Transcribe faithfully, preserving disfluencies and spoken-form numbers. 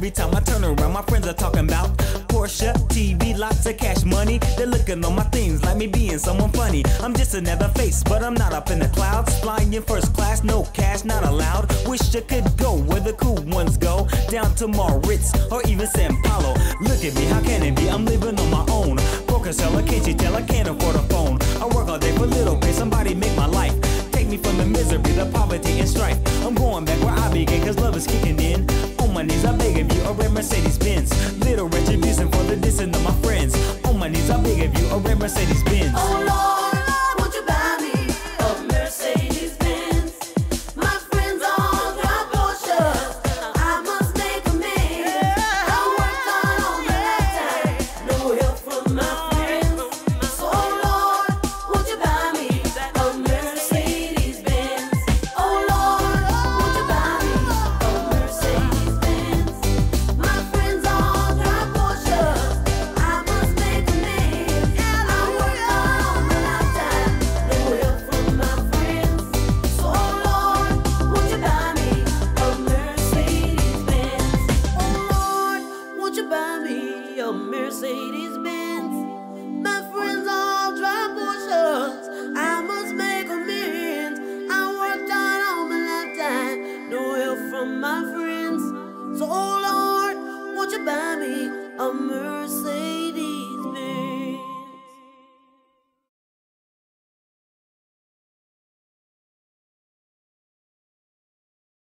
every time I turn around, my friends are talking about Porsche, T V, lots of cash money. They're looking on my things like me being someone funny. I'm just another face, but I'm not up in the clouds. Flying in first class, no cash, not allowed. Wish I could go where the cool ones go, down to Moritz or even Sao Paulo. Look at me, how can it be? I'm living on my own. Broke seller, can't you tell I can't afford a phone? I work all day for little pay, somebody make my life. Take me from the misery, the poverty and strife. I'm going back where I began, cause love is kicking in. On my knees, I beg of you, a red Mercedes Benz. Little retribution for the dissing of my friends. On my knees, I beg of you, a red Mercedes Benz. Oh Lord, Lord, won't you buy me a Mercedes Benz? My friends all drive Porsches. I must make amends. I worked hard all my lifetime, no help from my friends. So oh Lord, won't you buy me a Mercedes Benz? Oh Lord, won't you buy me a Mercedes Benz? My friends all drive Porsches. I must make amends. I worked hard all my lifetime, no help from my friends. So oh Lord, won't you buy me a Mercedes Benz? Oh Lord, won't you buy me a Mercedes Benz? My friends all drive Porsches. I must make amends. I worked hard all my lifetime, no help from my friends. So oh Lord, won't you buy me a Mercedes?